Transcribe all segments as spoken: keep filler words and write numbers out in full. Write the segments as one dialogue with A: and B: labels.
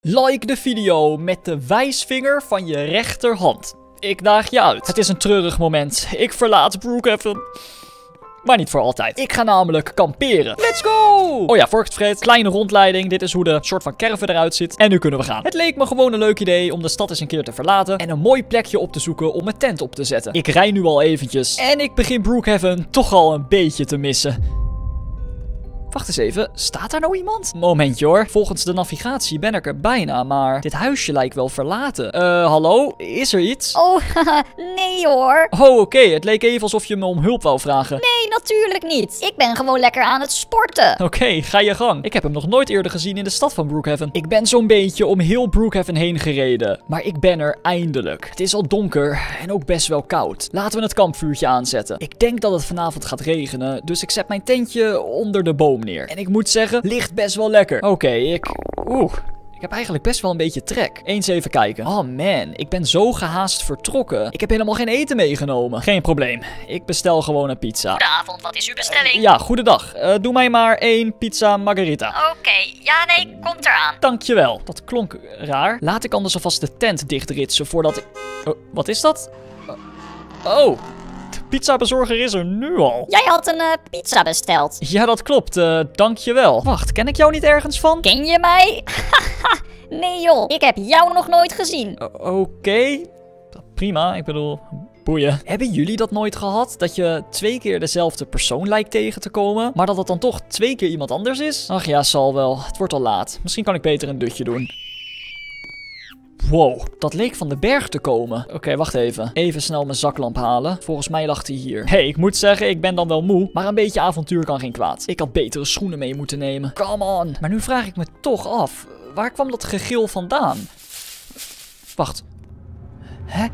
A: Like de video met de wijsvinger van je rechterhand. Ik daag je uit. Het is een treurig moment. Ik verlaat Brookhaven. Maar niet voor altijd. Ik ga namelijk kamperen. Let's go! Oh ja, voor ik het vergeet. Kleine rondleiding. Dit is hoe de soort van caravan eruit ziet. En nu kunnen we gaan. Het leek me gewoon een leuk idee om de stad eens een keer te verlaten. En een mooi plekje op te zoeken om mijn tent op te zetten. Ik rij nu al eventjes. En ik begin Brookhaven toch al een beetje te missen. Wacht eens even, staat daar nou iemand? Momentje hoor, volgens de navigatie ben ik er bijna, maar dit huisje lijkt wel verlaten. Eh, uh, hallo? Is er iets?
B: Oh, haha, nee hoor.
A: Oh, oké, okay. Het leek even alsof je me om hulp wou vragen.
B: Nee, natuurlijk niet. Ik ben gewoon lekker aan het sporten.
A: Oké, okay, ga je gang. Ik heb hem nog nooit eerder gezien in de stad van Brookhaven. Ik ben zo'n beetje om heel Brookhaven heen gereden. Maar ik ben er eindelijk. Het is al donker en ook best wel koud. Laten we het kampvuurtje aanzetten. Ik denk dat het vanavond gaat regenen, dus ik zet mijn tentje onder de boom neer. En ik moet zeggen, ligt best wel lekker. Oké, okay, ik... Oeh... Ik heb eigenlijk best wel een beetje trek. Eens even kijken. Oh man, ik ben zo gehaast vertrokken. Ik heb helemaal geen eten meegenomen. Geen probleem. Ik bestel gewoon een pizza.
B: Goedenavond, wat is uw bestelling?
A: Uh, ja, goedendag. Uh, doe mij maar één pizza margarita.
B: Oké, okay. Ja nee, komt eraan.
A: Dankjewel. Dat klonk raar. Laat ik anders alvast de tent dichtritsen voordat ik... Uh, wat is dat? Uh, oh... Pizzabezorger is er nu al.
B: Jij had een uh, pizza besteld.
A: Ja, dat klopt. Uh, dankjewel. Wacht, ken ik jou niet ergens van?
B: Ken je mij? Nee joh, ik heb jou nog nooit gezien.
A: Uh, Oké. Okay. Prima, ik bedoel... Boeien. Hebben jullie dat nooit gehad? Dat je twee keer dezelfde persoon lijkt tegen te komen, maar dat het dan toch twee keer iemand anders is? Ach ja, zal wel. Het wordt al laat. Misschien kan ik beter een dutje doen. Wow, dat leek van de berg te komen. Oké, okay, wacht even. Even snel mijn zaklamp halen. Volgens mij lag die hier. Hé, hey, ik moet zeggen, ik ben dan wel moe, maar een beetje avontuur kan geen kwaad. Ik had betere schoenen mee moeten nemen. Come on. Maar nu vraag ik me toch af, waar kwam dat gegil vandaan? Wacht. Hè?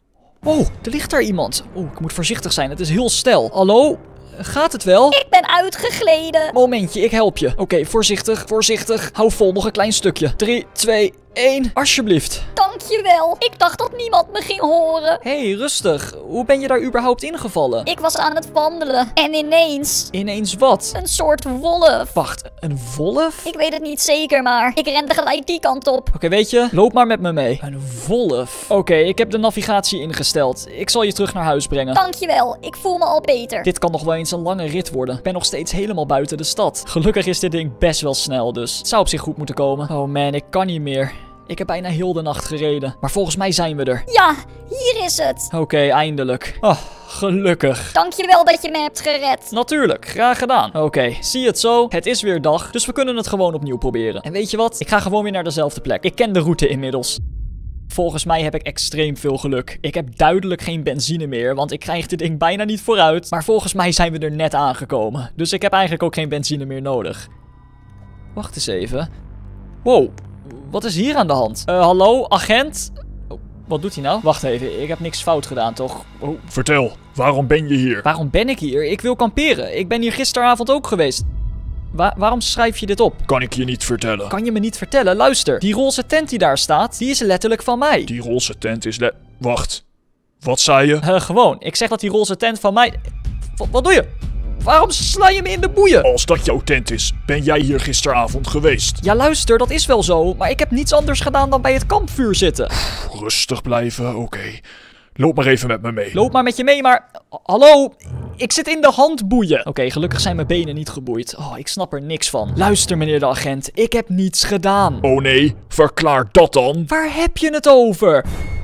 A: Oh, er ligt daar iemand. Oeh, ik moet voorzichtig zijn. Het is heel stil. Hallo? Gaat het wel?
B: Ik ben uitgegleden.
A: Momentje, ik help je. Oké, okay, voorzichtig, voorzichtig. Hou vol, nog een klein stukje. drie, twee, één. Alsjeblieft.
B: Dankjewel. Ik dacht dat niemand me ging horen.
A: Hé, hey, rustig. Hoe ben je daar überhaupt ingevallen?
B: Ik was aan het wandelen. En ineens...
A: Ineens wat?
B: Een soort wolf.
A: Wacht, een wolf?
B: Ik weet het niet zeker, maar ik rende gelijk die kant op.
A: Oké, okay, weet je, loop maar met me mee. Een wolf? Oké, okay, ik heb de navigatie ingesteld. Ik zal je terug naar huis brengen.
B: Dankjewel, ik voel me al beter.
A: Dit kan nog wel eens een lange rit worden. Ik ben nog steeds helemaal buiten de stad. Gelukkig is dit ding best wel snel, dus het zou op zich goed moeten komen. Oh man, ik kan niet meer. Ik heb bijna heel de nacht gereden. Maar volgens mij zijn we er.
B: Ja, hier is het.
A: Oké, okay, eindelijk. Oh, gelukkig.
B: Dankjewel dat je me hebt gered.
A: Natuurlijk, graag gedaan. Oké, okay, zie je het zo? Het is weer dag, dus we kunnen het gewoon opnieuw proberen. En weet je wat? Ik ga gewoon weer naar dezelfde plek. Ik ken de route inmiddels. Volgens mij heb ik extreem veel geluk. Ik heb duidelijk geen benzine meer, want ik krijg dit ding bijna niet vooruit. Maar volgens mij zijn we er net aangekomen. Dus ik heb eigenlijk ook geen benzine meer nodig. Wacht eens even. Wow. Wat is hier aan de hand? Uh, hallo, agent? Oh, wat doet hij nou? Wacht even, ik heb niks fout gedaan, toch?
C: Oh. Vertel, waarom ben je hier?
A: Waarom ben ik hier? Ik wil kamperen. Ik ben hier gisteravond ook geweest. Wa waarom schrijf je dit op?
C: Kan ik je niet vertellen.
A: Kan je me niet vertellen? Luister, die roze tent die daar staat, die is letterlijk van mij.
C: Die roze tent is le... Wacht, wat zei je?
A: Uh, gewoon, ik zeg dat die roze tent van mij... W wat doe je? Waarom sla je me in de boeien?
C: Als dat jouw tent is, ben jij hier gisteravond geweest?
A: Ja, luister, dat is wel zo. Maar ik heb niets anders gedaan dan bij het kampvuur zitten.
C: Pff, rustig blijven, oké. Okay. Loop maar even met me mee.
A: Loop maar met je mee, maar... Hallo? Ik zit in de handboeien. Oké, okay, gelukkig zijn mijn benen niet geboeid. Oh, ik snap er niks van. Luister, meneer de agent. Ik heb niets gedaan.
C: Oh nee, verklaar dat dan.
A: Waar heb je het over?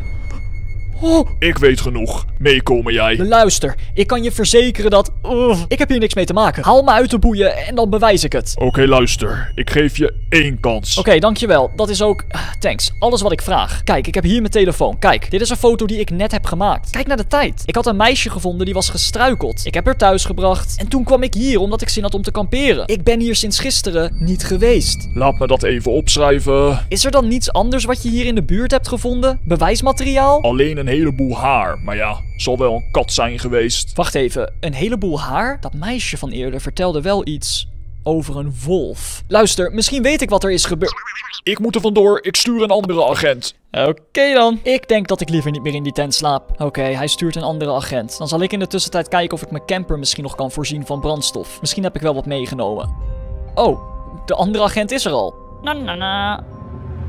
C: Oh. Ik weet genoeg. Meekomen jij.
A: Luister, ik kan je verzekeren dat... Uh, ik heb hier niks mee te maken. Haal me uit de boeien en dan bewijs ik het.
C: Oké, okay, luister. Ik geef je één kans.
A: Oké, okay, dankjewel. Dat is ook... Uh, thanks. Alles wat ik vraag. Kijk, ik heb hier mijn telefoon. Kijk, dit is een foto die ik net heb gemaakt. Kijk naar de tijd. Ik had een meisje gevonden die was gestruikeld. Ik heb haar thuis gebracht. En toen kwam ik hier omdat ik zin had om te kamperen. Ik ben hier sinds gisteren niet geweest.
C: Laat me dat even opschrijven.
A: Is er dan niets anders wat je hier in de buurt hebt gevonden? Bewijsmateriaal?
C: Alleen een heleboel haar. Maar ja, zal wel een kat zijn geweest.
A: Wacht even, een heleboel haar? Dat meisje van eerder vertelde wel iets over een wolf. Luister, misschien weet ik wat er is gebeurd.
C: Ik moet er vandoor, ik stuur een andere agent.
A: Oké okay dan. Ik denk dat ik liever niet meer in die tent slaap. Oké, okay, hij stuurt een andere agent. Dan zal ik in de tussentijd kijken of ik mijn camper misschien nog kan voorzien van brandstof. Misschien heb ik wel wat meegenomen. Oh, de andere agent is er al.
B: Na na na.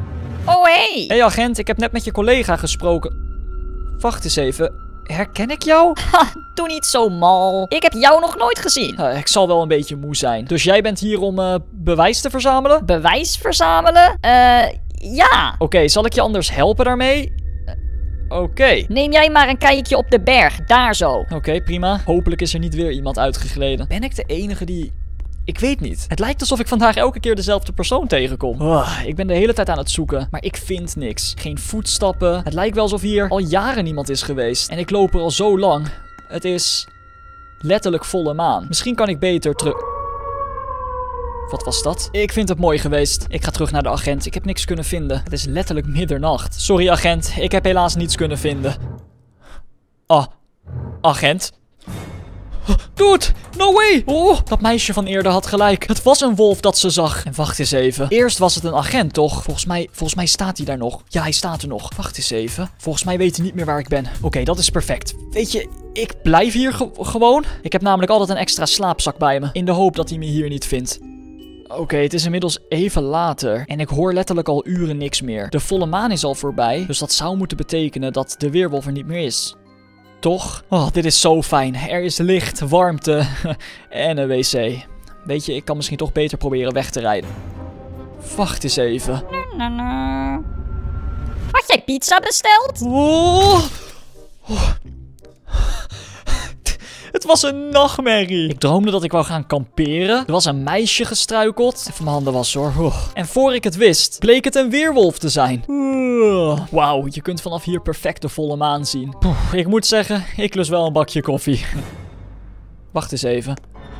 B: Oh, hey.
A: Hé hey agent, ik heb net met je collega gesproken. Wacht eens even, herken ik jou?
B: Ha, doe niet zo mal. Ik heb jou nog nooit gezien.
A: Uh, ik zal wel een beetje moe zijn. Dus jij bent hier om uh, bewijs te verzamelen?
B: Bewijs verzamelen? Eh, ja.
A: Oké, okay, zal ik je anders helpen daarmee? Uh, Oké. Okay.
B: Neem jij maar een kijkje op de berg, daar zo.
A: Oké, okay, prima. Hopelijk is er niet weer iemand uitgegleden. Ben ik de enige die... Ik weet niet. Het lijkt alsof ik vandaag elke keer dezelfde persoon tegenkom. Oh, ik ben de hele tijd aan het zoeken, maar ik vind niks. Geen voetstappen. Het lijkt wel alsof hier al jaren niemand is geweest. En ik loop er al zo lang. Het is letterlijk volle maan. Misschien kan ik beter terug... Wat was dat? Ik vind het mooi geweest. Ik ga terug naar de agent. Ik heb niks kunnen vinden. Het is letterlijk middernacht. Sorry agent, ik heb helaas niets kunnen vinden. Ah, agent. Dude, no way! Oh, dat meisje van eerder had gelijk. Het was een wolf dat ze zag. En wacht eens even. Eerst was het een agent, toch? Volgens mij, volgens mij staat hij daar nog. Ja, hij staat er nog. Wacht eens even. Volgens mij weet hij niet meer waar ik ben. Oké, okay, dat is perfect. Weet je, ik blijf hier ge gewoon. Ik heb namelijk altijd een extra slaapzak bij me. In de hoop dat hij me hier niet vindt. Oké, okay, het is inmiddels even later. En ik hoor letterlijk al uren niks meer. De volle maan is al voorbij. Dus dat zou moeten betekenen dat de weerwolf er niet meer is. Toch? Oh, dit is zo fijn. Er is licht, warmte en een wc. Weet je, ik kan misschien toch beter proberen weg te rijden. Wacht eens even.
B: Na, na, na. Had jij pizza besteld?
A: Oh. Oh. Het was een nachtmerrie. Ik droomde dat ik wou gaan kamperen. Er was een meisje gestruikeld. Even mijn handen wassen hoor. Oh. En voor ik het wist, bleek het een weerwolf te zijn. Oh. Wauw, je kunt vanaf hier perfect de volle maan zien. Poeh, ik moet zeggen, ik lust wel een bakje koffie. Wacht eens even.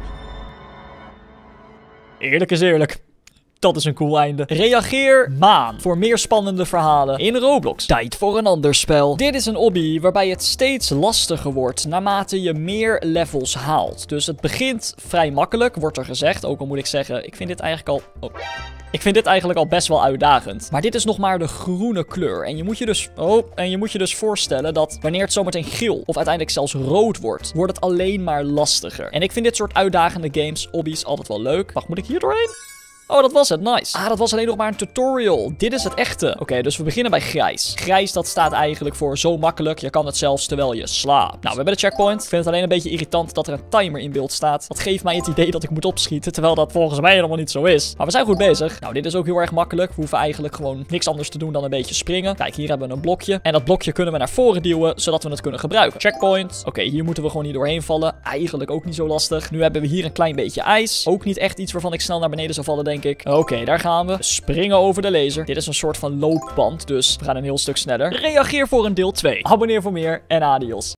A: Eerlijk is eerlijk. Dat is een cool einde. Reageer maan voor meer spannende verhalen in Roblox. Tijd voor een ander spel. Dit is een hobby waarbij het steeds lastiger wordt naarmate je meer levels haalt. Dus het begint vrij makkelijk, wordt er gezegd. Ook al moet ik zeggen, ik vind dit eigenlijk al... Oh. Ik vind dit eigenlijk al best wel uitdagend. Maar dit is nog maar de groene kleur. En je moet je dus... Oh, en je moet je dus voorstellen dat wanneer het zometeen geel of uiteindelijk zelfs rood wordt, wordt het alleen maar lastiger. En ik vind dit soort uitdagende games, hobby's, altijd wel leuk. Wacht, moet ik hier doorheen? Oh, dat was het. Nice. Ah, dat was alleen nog maar een tutorial. Dit is het echte. Oké, okay, dus we beginnen bij grijs. Grijs, dat staat eigenlijk voor zo makkelijk. Je kan het zelfs terwijl je slaapt. Nou, we hebben de checkpoint. Ik vind het alleen een beetje irritant dat er een timer in beeld staat. Dat geeft mij het idee dat ik moet opschieten, terwijl dat volgens mij helemaal niet zo is. Maar we zijn goed bezig. Nou, dit is ook heel erg makkelijk. We hoeven eigenlijk gewoon niks anders te doen dan een beetje springen. Kijk, hier hebben we een blokje. En dat blokje kunnen we naar voren duwen, zodat we het kunnen gebruiken. Checkpoint. Oké, okay, hier moeten we gewoon niet doorheen vallen. Eigenlijk ook niet zo lastig. Nu hebben we hier een klein beetje ijs. Ook niet echt iets waarvan ik snel naar beneden zou vallen, denk ik. Oké, okay, daar gaan we. Springen over de laser. Dit is een soort van loopband, dus we gaan een heel stuk sneller. Reageer voor een deel twee. Abonneer voor meer en adios.